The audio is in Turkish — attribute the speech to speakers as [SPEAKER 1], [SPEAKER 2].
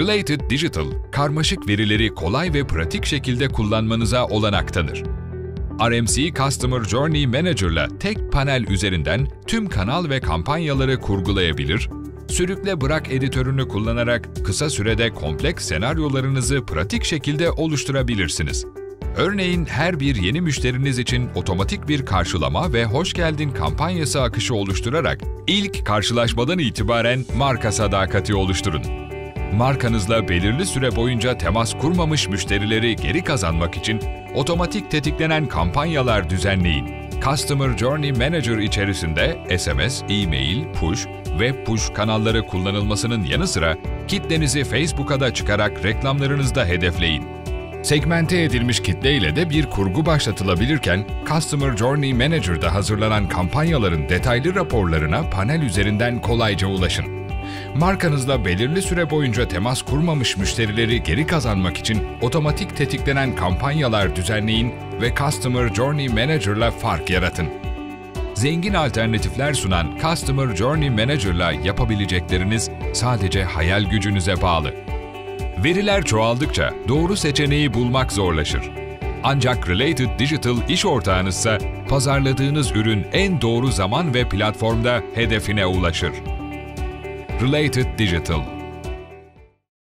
[SPEAKER 1] Related Digital, karmaşık verileri kolay ve pratik şekilde kullanmanıza olanak tanır. RMC Customer Journey Manager'la tek panel üzerinden tüm kanal ve kampanyaları kurgulayabilir, sürükle bırak editörünü kullanarak kısa sürede kompleks senaryolarınızı pratik şekilde oluşturabilirsiniz. Örneğin her bir yeni müşteriniz için otomatik bir karşılama ve hoş geldin kampanyası akışı oluşturarak ilk karşılaşmadan itibaren marka sadakati oluşturun. Markanızla belirli süre boyunca temas kurmamış müşterileri geri kazanmak için otomatik tetiklenen kampanyalar düzenleyin. Customer Journey Manager içerisinde SMS, e-mail, push, web push kanalları kullanılmasının yanı sıra kitlenizi Facebook'a da çıkarak reklamlarınızda hedefleyin. Segmente edilmiş kitle ile de bir kurgu başlatılabilirken, Customer Journey Manager'da hazırlanan kampanyaların detaylı raporlarına panel üzerinden kolayca ulaşın. Markanızla belirli süre boyunca temas kurmamış müşterileri geri kazanmak için otomatik tetiklenen kampanyalar düzenleyin ve Customer Journey Manager'la fark yaratın. Zengin alternatifler sunan Customer Journey Manager'la yapabilecekleriniz sadece hayal gücünüze bağlı. Veriler çoğaldıkça doğru seçeneği bulmak zorlaşır. Ancak Related Digital iş ortağınızsa pazarladığınız ürün en doğru zaman ve platformda hedefine ulaşır. Related Digital